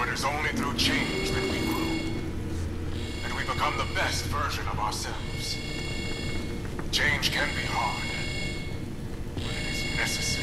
it is only through change that we grow. And we become the best version of ourselves. Change can be hard, but it is necessary.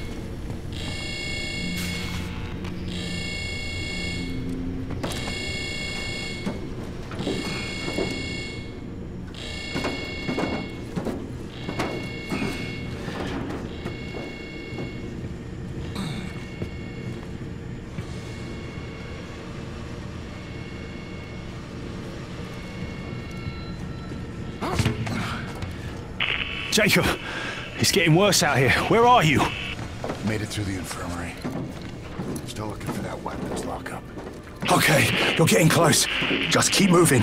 Jacob, it's getting worse out here. Where are you? Made it through the infirmary. Still looking for that weapons lockup. Okay, you're getting close. Just keep moving.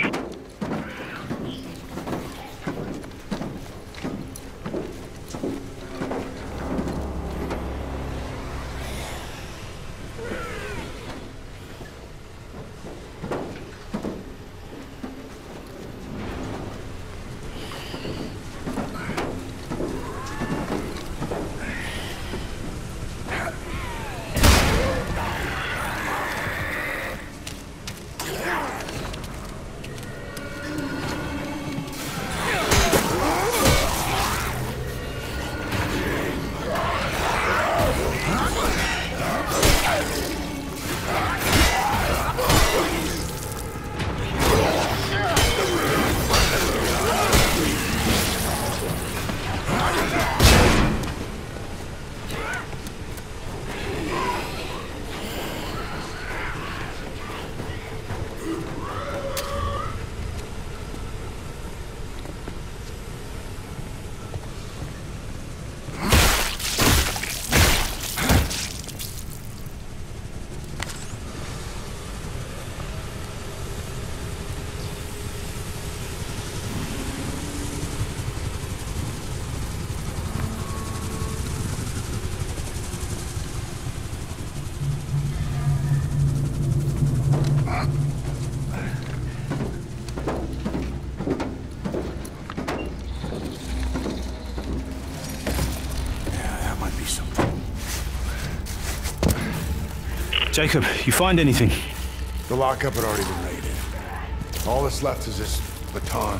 Jacob, you find anything? The lockup had already been raided. All that's left is this baton.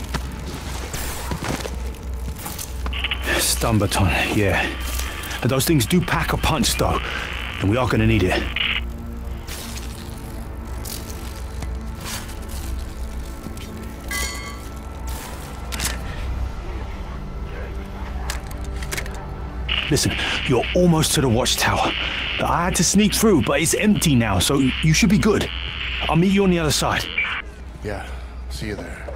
Stun baton, yeah. But those things do pack a punch, though, and we are going to need it. Listen, you're almost to the watchtower. I had to sneak through, but it's empty now, so you should be good. I'll meet you on the other side. Yeah, see you there.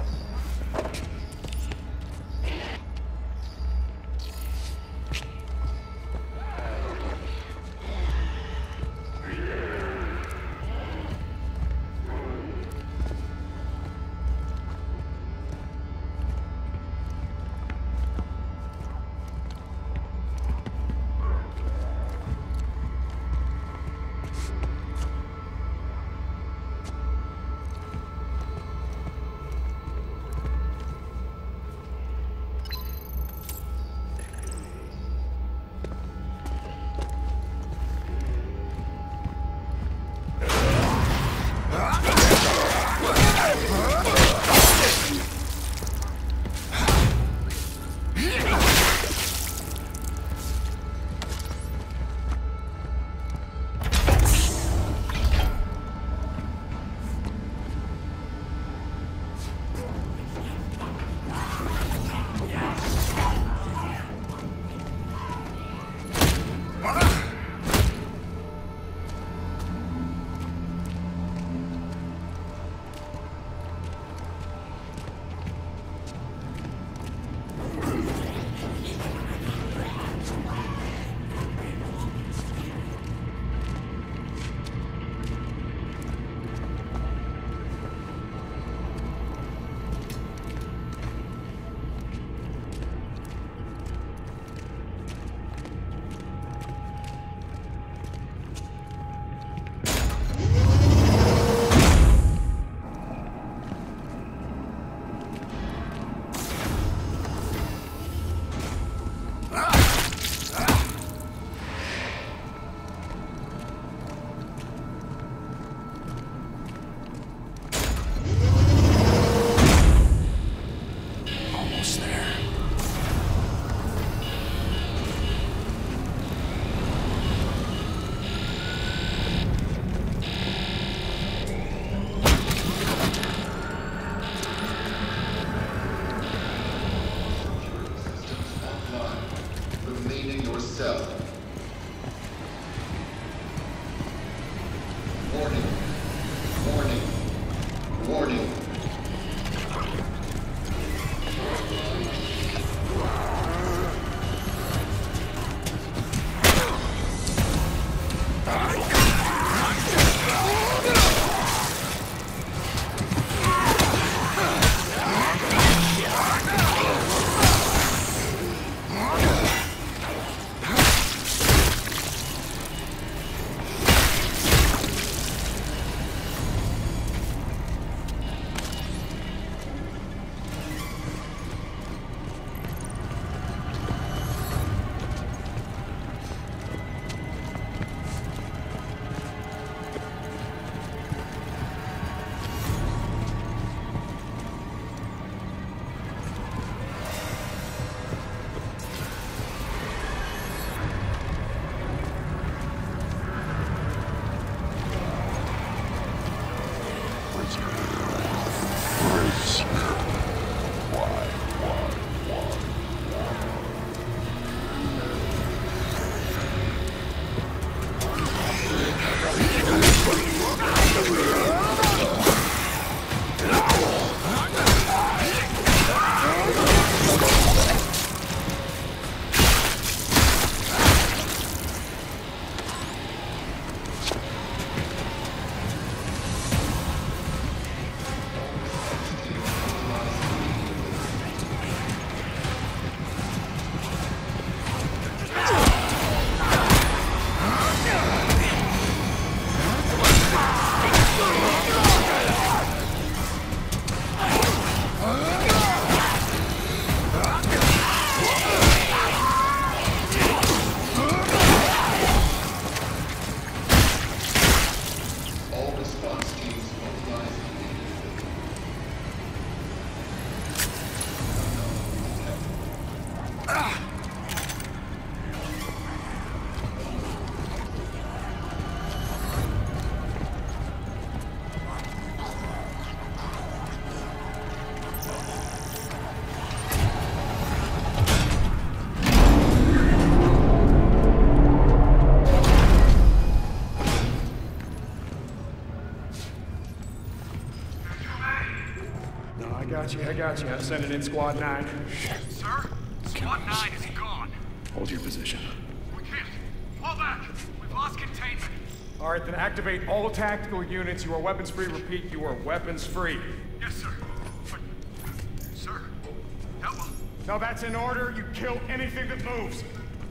I got you. I'm sending in Squad 9. Sir? Squad 9 is gone. Hold your position. We can't. Fall back. We've lost containment. All right, then activate all tactical units. You are weapons free. Repeat, you are weapons free. Yes, sir. But, sir, that will... No, that's in order. You kill anything that moves.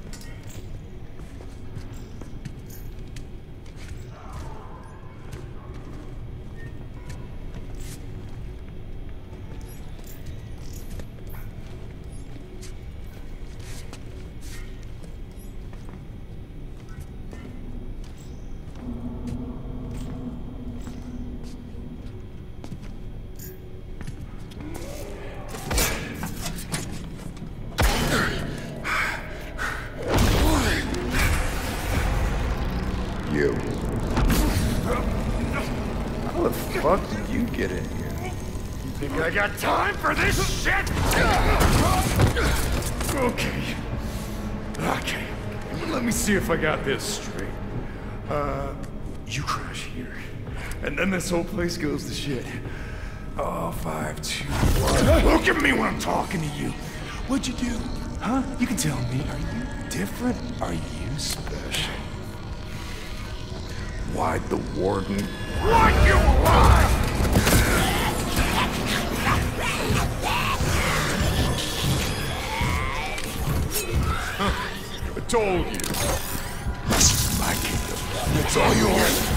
You. How the fuck did you get in here? You think I got time for this shit? Okay. Let me see if I got this straight. You crash here. And then this whole place goes to shit. Oh, 5, 2, 1. Look at me when I'm talking to you. What'd you do? Huh? You can tell me. Are you different? Are you special? Why'd the warden want you alive? I told you. This is my kingdom. It's all yours.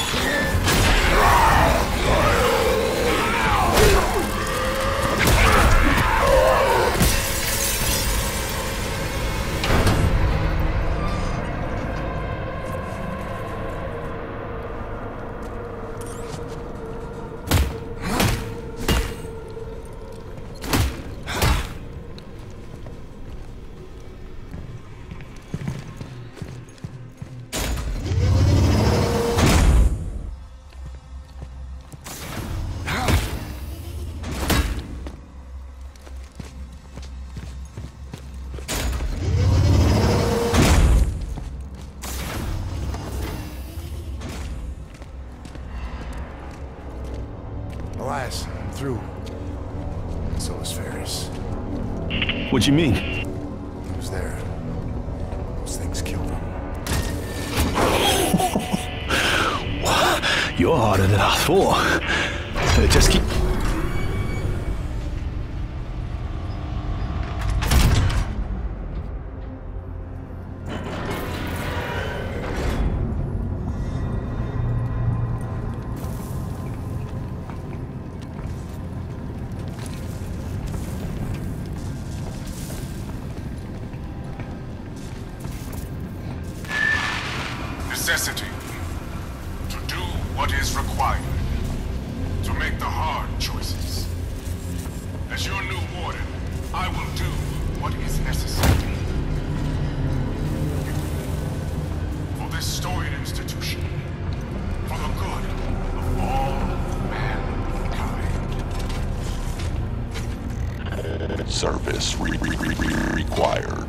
Elias, I'm through. So is Ferris. What do you mean? He was there. Those things killed him. You're harder than I thought. Just keep... Necessity to do what is required, to make the hard choices. As your new warden, I will do what is necessary. For this storied institution, for the good of all mankind. service required.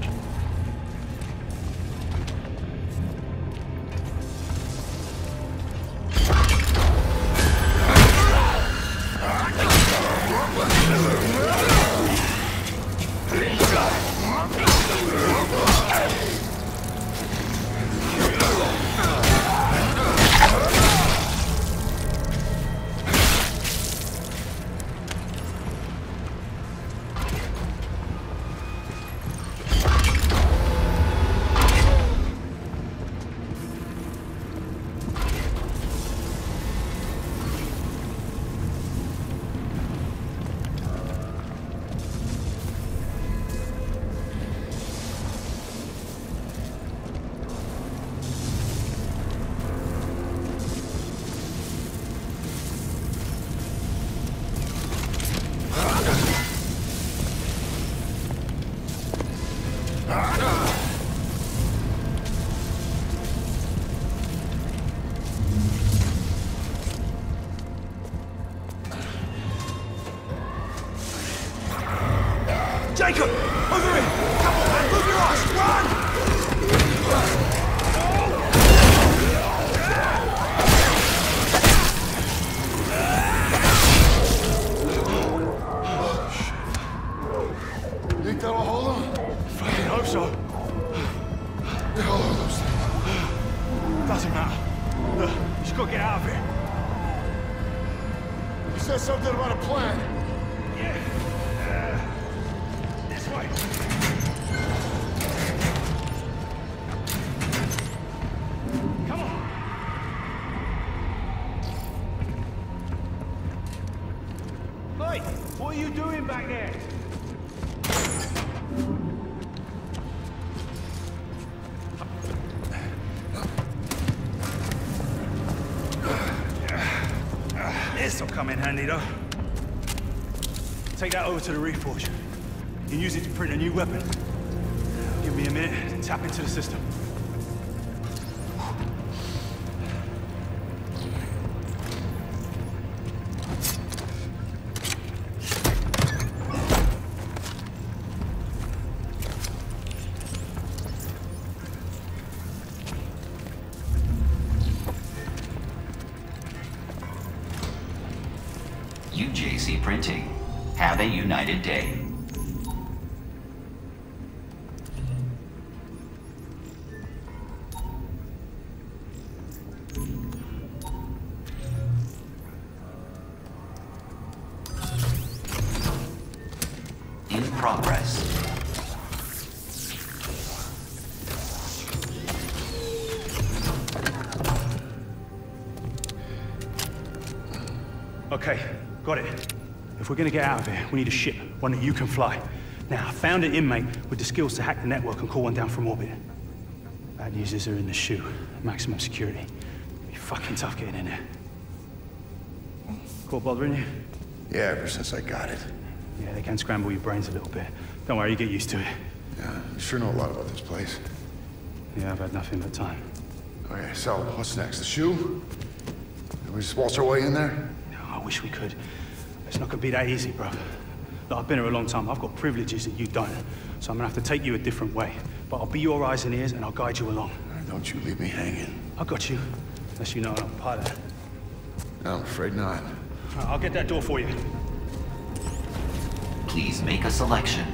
Jacob! Over here! Come on, man! Move your ass! Run! Think that'll hold him? Fucking hope so. The hell are those things? Doesn't matter. Look, you just gotta get out of here. You said something about a plan. Yeah. This way. Come on. Hey, what are you doing back there? This'll come in handy, though. Take that over to the Reforge. You can use it to print a new weapon. Give me a minute to tap into the system. UJC Printing. Have a united day. In progress. Okay, got it. If we're gonna get out of here, we need a ship, one that you can fly. Now, I found an inmate with the skills to hack the network and call one down from orbit. Bad news is they're in the shoe. Maximum security. It'll be fucking tough getting in there. Caught bothering you? Yeah, ever since I got it. Yeah, they can scramble your brains a little bit. Don't worry, you get used to it. Yeah, you sure know a lot about this place. Yeah, I've had nothing but time. Okay, so what's next? The shoe? We just waltz our way in there? I wish we could. It's not gonna be that easy, bro. Look, I've been here a long time. I've got privileges that you don't. So I'm gonna have to take you a different way. But I'll be your eyes and ears and I'll guide you along. Don't you leave me hanging. I got you. Unless you know I'm a pilot. No, I'm afraid not. I'll get that door for you. Please make a selection.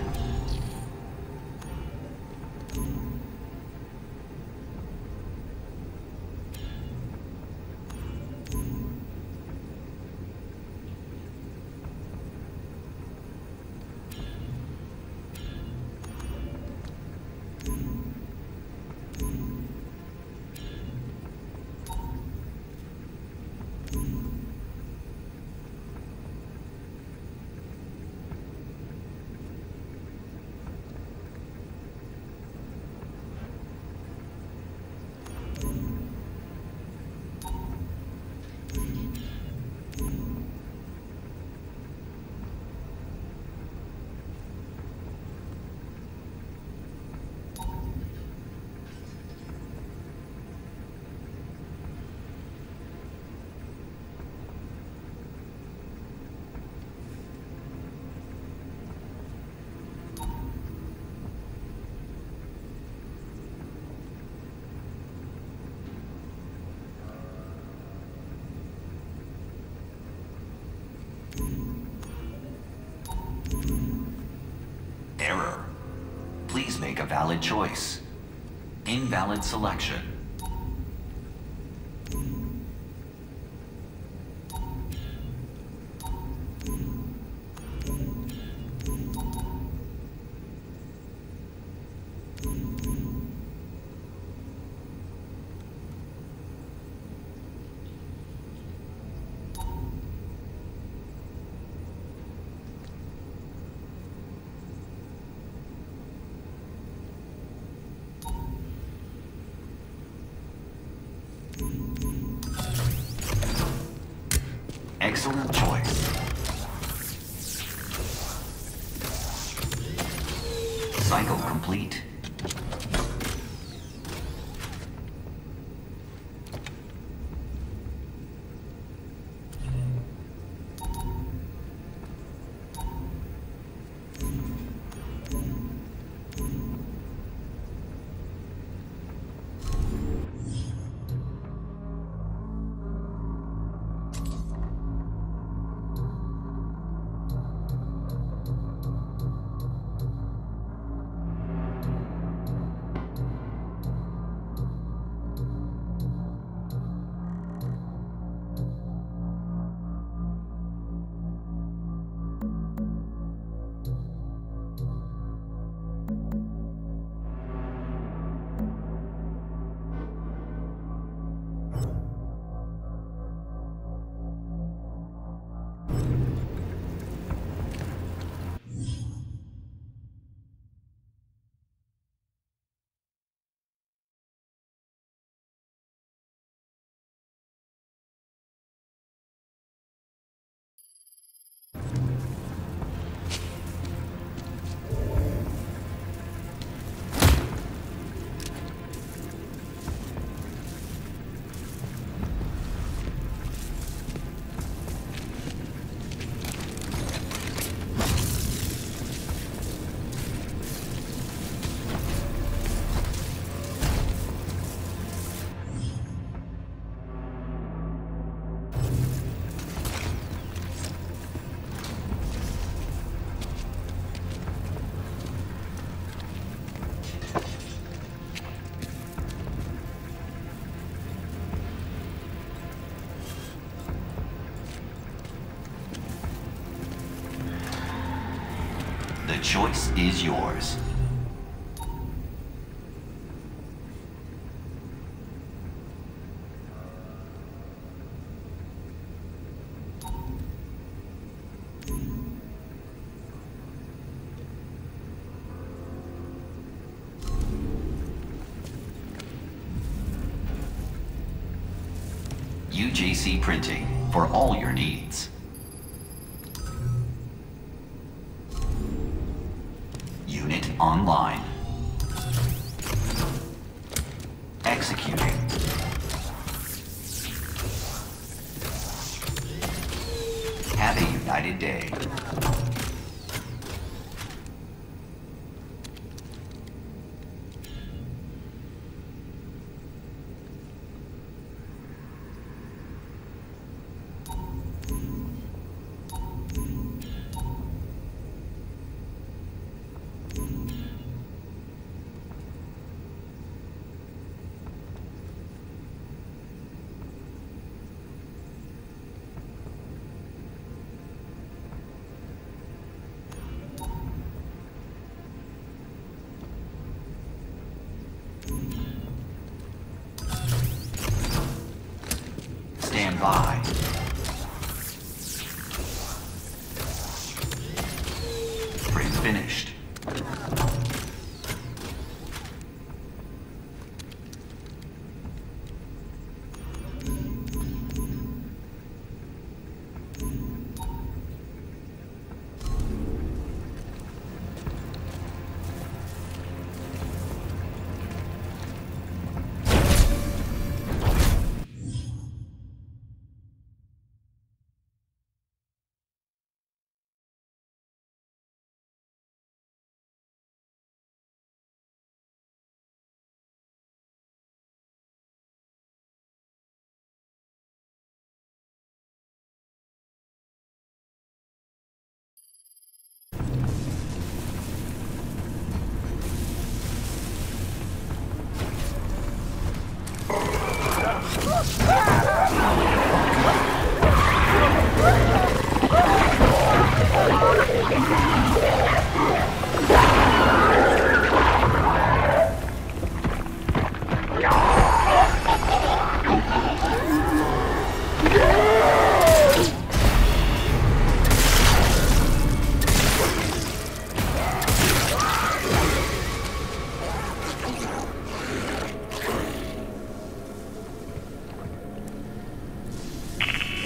valid choice. Invalid selection. Excellent choice. Cycle complete. The choice is yours. UJC Printing for all your needs. Unit online. Executing. Have a united day. Stand by. Print finished.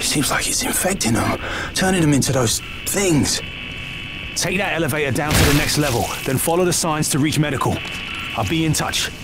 Seems like it's infecting them, turning them into those things. Take that elevator down to the next level, then follow the signs to reach medical. I'll be in touch.